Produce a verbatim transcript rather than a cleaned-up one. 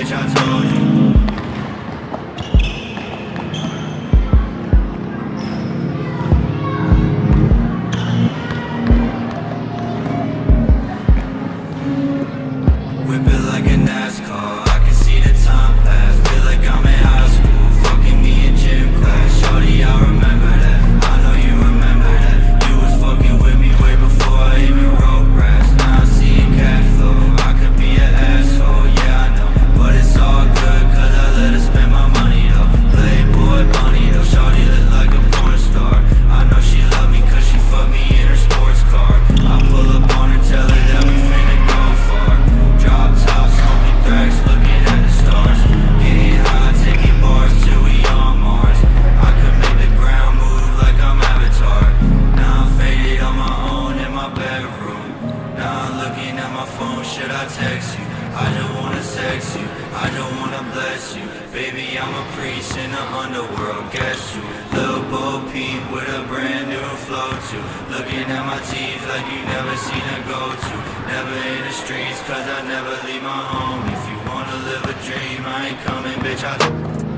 bitch, I told you. Whip it like a NASCAR, I can see the time pass. Feel like I'm in high school, fucking me in gym class. Shorty, I remember that, I know you remember that. You was fucking with me way before I even wrote raps. Now I'm seeing cash flow, I could be an asshole, yeah I know. But it's all good, cause I let her spend my money though. Playboy bunny though, shorty look like a porn star. I know she love me cause she fucked me in her sports car. I pull up on her, tell her that we finna go far. Drop top, smoking thrax, looking at the stars. Getting high, taking bars till we on Mars. I could make the ground move like I'm Avatar. Now I'm faded on my own in my bedroom. Now I'm looking at my phone, should I text you? I just wanna sex you, I just wanna bless you. Baby, I'm a priest in the underworld, guess you. Lil Peep with a brand new flow too. Looking at my teeth like you never seen a go-to. Never in the streets cause I never leave my home. If you wanna live a dream, I ain't coming, bitch, I